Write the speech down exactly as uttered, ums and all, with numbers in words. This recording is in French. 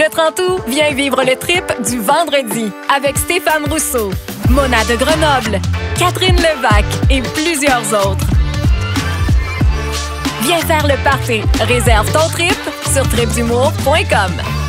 Le trente août, viens vivre le trip du vendredi avec Stéphane Rousseau, Mona de Grenoble, Catherine Levac et plusieurs autres. Viens faire le party. Réserve ton trip sur trip d'humour point com.